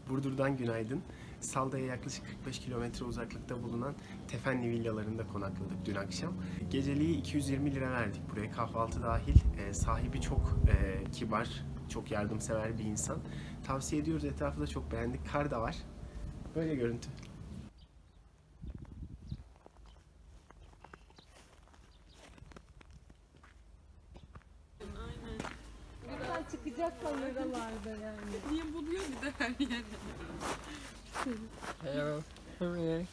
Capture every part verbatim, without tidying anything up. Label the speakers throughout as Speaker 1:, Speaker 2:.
Speaker 1: Burdur'dan günaydın. Salda'ya yaklaşık kırk beş kilometre uzaklıkta bulunan Tefenli villalarında konakladık dün akşam. Geceliği iki yüz yirmi lira verdik buraya, kahvaltı dahil. E, sahibi çok e, kibar, çok yardımsever bir insan. Tavsiye ediyoruz, etrafı da çok beğendik. Kar da var. Böyle görüntü.
Speaker 2: Çıkacak kameralarda yani.
Speaker 3: Niye buluyor bir de her yere?
Speaker 4: Hello. Hooray.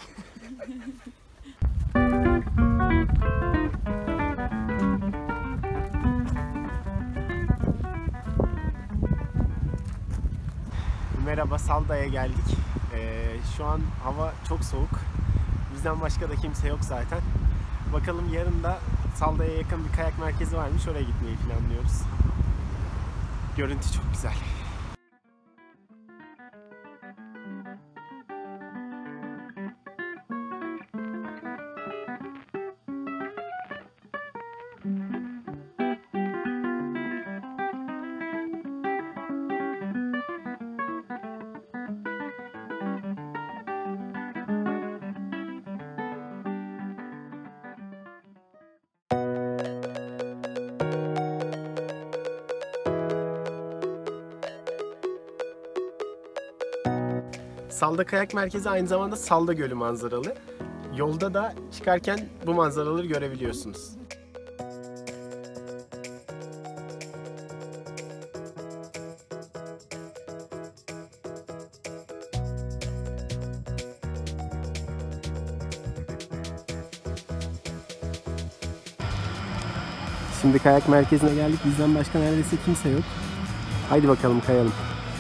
Speaker 1: Merhaba, Salda'ya geldik. Ee, şu an hava çok soğuk. Bizden başka da kimse yok zaten. Bakalım, yarın da Salda'ya yakın bir kayak merkezi varmış. Oraya gitmeyi planlıyoruz. Görüntü çok güzel. Salda Kayak Merkezi aynı zamanda Salda Gölü manzaralı. Yolda da çıkarken bu manzaraları görebiliyorsunuz. Şimdi kayak merkezine geldik. Bizden başka neredeyse kimse yok. Haydi bakalım, kayalım.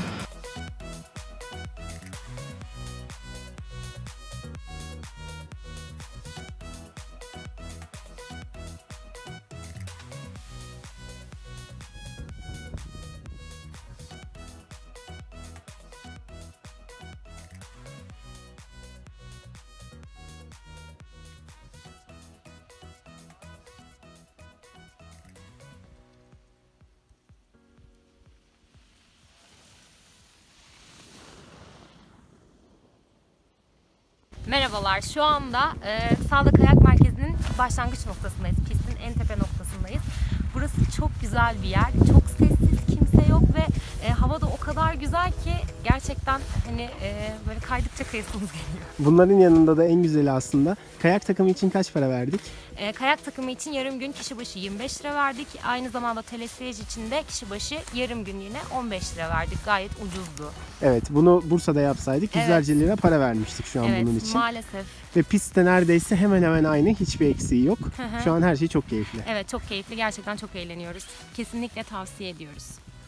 Speaker 2: Merhabalar, şu anda e, Salda Kayak Merkezi'nin başlangıç noktasındayız. Pistin en tepe noktasındayız. Burası çok güzel bir yer. Çok sessiz, kimse yok ve e, hava da o kadar güzel ki gerçekten hani e, böyle kaydıkça kayasınız geliyor.
Speaker 1: Bunların yanında da en güzeli aslında, kayak takımı için kaç para verdik?
Speaker 2: E, kayak takımı için yarım gün kişi başı yirmi beş lira verdik. Aynı zamanda telesiyej için de kişi başı yarım gün yine on beş lira verdik. Gayet ucuzdu.
Speaker 1: Evet, bunu Bursa'da yapsaydık yüzlerce lira para vermiştik şu an
Speaker 2: Evet,
Speaker 1: bunun için.
Speaker 2: maalesef.
Speaker 1: Ve pist de neredeyse hemen hemen aynı, hiçbir eksiği yok. Şu an her şey çok keyifli.
Speaker 2: Evet, çok keyifli, gerçekten çok eğleniyoruz. Kesinlikle tavsiye ediyoruz.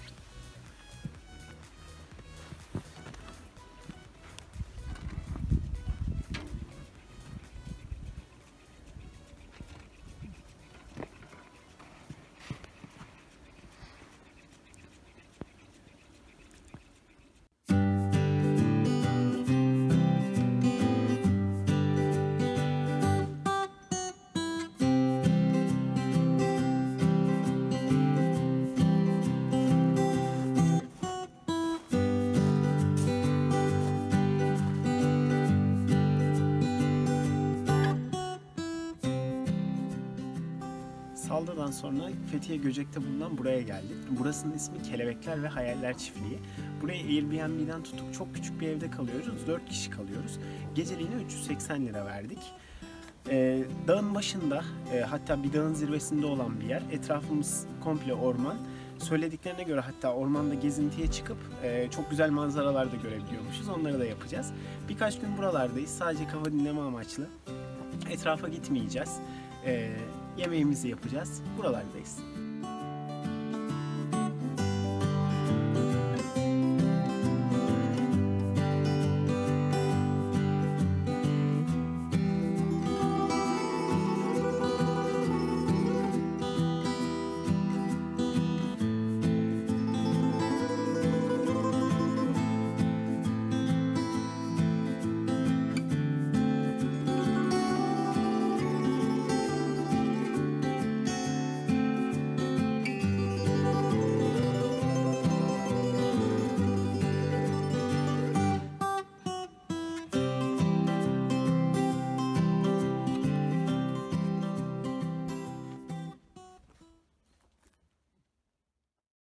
Speaker 1: Salda'dan sonra Fethiye Göcek'te bulunan buraya geldik. Burasının ismi Kelebekler ve Hayaller Çiftliği. Buraya Airbnb'den tutup çok küçük bir evde kalıyoruz. dört kişi kalıyoruz. Geceliğine üç yüz seksen lira verdik. Ee, dağın başında, e, hatta bir dağın zirvesinde olan bir yer. Etrafımız komple orman. Söylediklerine göre hatta ormanda gezintiye çıkıp e, çok güzel manzaralar da görebiliyormuşuz. Onları da yapacağız. Birkaç gün buralardayız. Sadece kafa dinleme amaçlı. Etrafa gitmeyeceğiz. E, yemeğimizi yapacağız. Buralardayız.